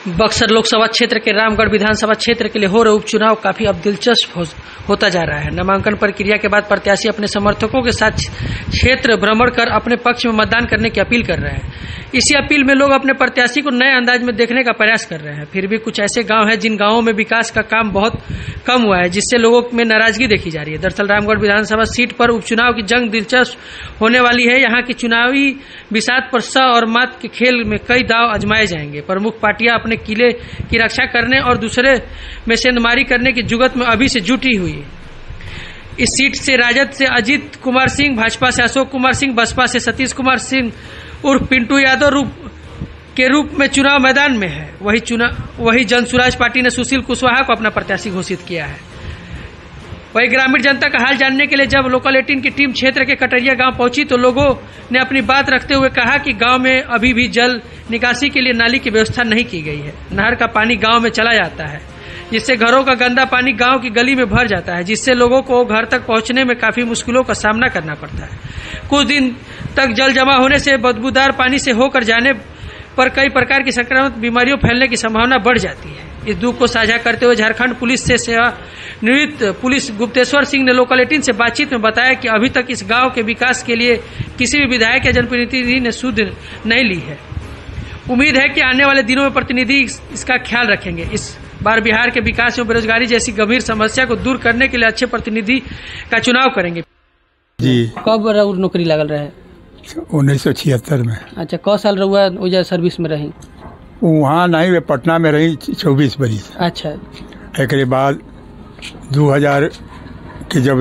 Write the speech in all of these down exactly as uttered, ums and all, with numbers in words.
बक्सर लोकसभा क्षेत्र के रामगढ़ विधानसभा क्षेत्र के लिए हो रहे उपचुनाव काफी अब दिलचस्प हो, होता जा रहा है। नामांकन प्रक्रिया के बाद प्रत्याशी अपने समर्थकों के साथ क्षेत्र भ्रमण कर अपने पक्ष में मतदान करने की अपील कर रहे हैं। इसी अपील में लोग अपने प्रत्याशी को नए अंदाज में देखने का प्रयास कर रहे हैं। फिर भी कुछ ऐसे गांव हैं जिन गांवों में विकास का काम बहुत कम हुआ है, जिससे लोगों में नाराजगी देखी जा रही है। दरअसल रामगढ़ विधानसभा सीट पर उपचुनाव की जंग दिलचस्प होने वाली है। यहाँ की चुनावी बिसात पर स और मात के खेल में कई दाव आजमाए जाएंगे। प्रमुख पार्टियां अपने किले की रक्षा करने और दूसरे में सेंधमारी करने की जुगत में अभी से जुटी हुई है। इस सीट से राजद से अजीत कुमार सिंह, भाजपा से अशोक कुमार सिंह, बसपा से सतीश कुमार सिंह उर्फ पिंटू यादव रूप के रूप में चुनाव मैदान में है। वही चुनाव वही जनसुराज पार्टी ने सुशील कुशवाहा को अपना प्रत्याशी घोषित किया है। वही ग्रामीण जनता का हाल जानने के लिए जब लोकल एटीन की टीम क्षेत्र के कटरिया गांव पहुंची तो लोगों ने अपनी बात रखते हुए कहा कि गांव में अभी भी जल निकासी के लिए नाली की व्यवस्था नहीं की गई है। नहर का पानी गांव में चला जाता है, जिससे घरों का गंदा पानी गांव की गली में भर जाता है, जिससे लोगों को घर तक पहुंचने में काफी मुश्किलों का सामना करना पड़ता है। कुछ दिन तक जल जमा होने से बदबूदार पानी से होकर जाने पर कई प्रकार की संक्रामक बीमारियों फैलने की संभावना बढ़ जाती है। इस दुख को साझा करते हुए झारखंड पुलिस से सेवानिवृत्त पुलिस गुप्तेश्वर सिंह ने लोकल एटीन से बातचीत में बताया कि अभी तक इस गांव के विकास के लिए किसी भी विधायक या जनप्रतिनिधि ने सुध नहीं ली है। उम्मीद है कि आने वाले दिनों में प्रतिनिधि इसका ख्याल रखेंगे। इस बार बिहार के विकास एवं बेरोजगारी जैसी गंभीर समस्या को दूर करने के लिए अच्छे प्रतिनिधि का चुनाव करेंगे। जी कब रउर नौकरी लागल रहे? उन्नीस सौ छिहत्तर में। अच्छा, कौ साल रहुआ वजह सर्विस में रही? वहाँ नहीं, वे पटना में रही चौबीस बरिस। अच्छा। एक बाद दो हजार के जब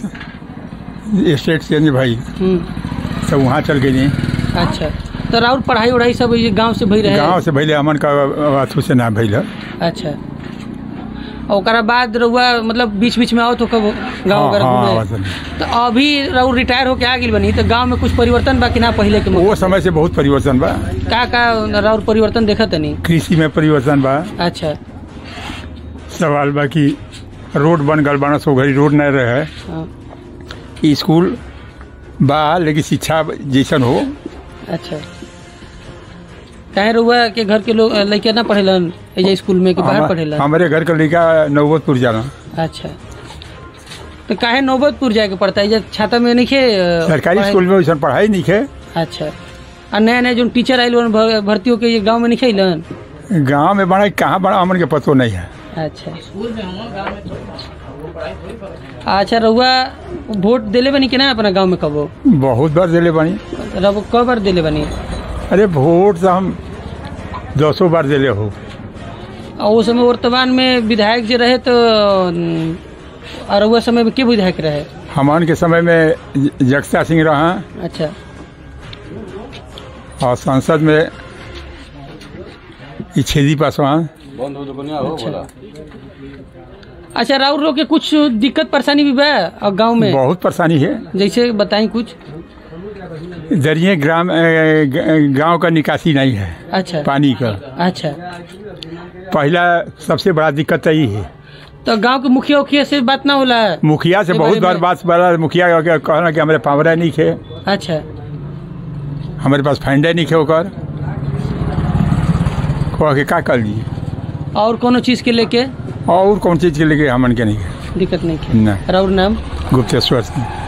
स्टेट चेंज भाई तब वहाँ चल गई। अच्छा, तो राउर पढ़ाई उढ़ाई सब ये गांव से भई रहे? गांव से भइले, अमन का अथु से ना भइल। अच्छा, और बाद रहुआ मतलब बीच बीच में आओ तो कब गाँव घर घूमे? तो अभी राउर रिटायर होके आ गई बनी, तो गांव में कुछ परिवर्तन बा कि ना पहले के? वो समय से बहुत परिवर्तन बा। का का राउर परिवर्तन देखा तनी? कृषि में परिवर्तन बा। अच्छा। सवाल बा कि रोड बन गल बना, सो घड़ी रोड नहीं रहे। स्कूल बा लेकिन शिक्षा जैसन हो। अच्छा, कहे रहुआ के घर के लोग लड़के ना पढ़ेलन एजा स्कूल में कि बाहर पढ़ेलन? हमारे घर का लड़का नौबतपुर जाना। अच्छा, तो काहे नौबतपुर जाके पढ़ता है? छाता में नहीं खे सरकारी स्कूल में वैसा पढ़ाई नहीं खे। अच्छा, और नया नया जो टीचर आये भर्ती होके ये गाँव में नहीं खेलन? गाँव में बड़ा कहाँ बड़ा हमन के पतो नहीं है। अच्छा। अच्छा, रहुआ वोट दिले बनी कि ना अपना गाँव में? कबो? बहुत बार दिले बनी। कब बार दिले बनी? अरे वोट तो हम दसों बार दिले हो। और उस समय वर्तमान में विधायक जो रहे तो और वह समय में के विधायक रहे? हमान के समय में जगता सिंह रहा। अच्छा। और संसद में छेदी पासवान। अच्छा, अच्छा राउर लोग के कुछ दिक्कत परेशानी भी बा और गाँव में? बहुत परेशानी है। जैसे बताएं कुछ। दरिये ग्राम गांव का निकासी नहीं है। अच्छा। पानी का। अच्छा, पहला सबसे बड़ा दिक्कत यही है। तो गांव के मुखिया उखिया से बात ना होला? मुखिया से बहुत बार बात बड़ा, मुखिया कहना कि हमारे पावरा नहीं खे। अच्छा, हमारे पास फाइंडा नहीं खे होकर कह के का कर लिए। और कोनो चीज के लेके? और कौन चीज के लेके हमन के नहीं दिक्कत नहीं। राउर नाम? गुप्तेश्वर सिंह।